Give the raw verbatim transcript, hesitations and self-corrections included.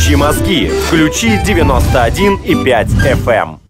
Включи мозги. Включи девяносто один и пять эф эм.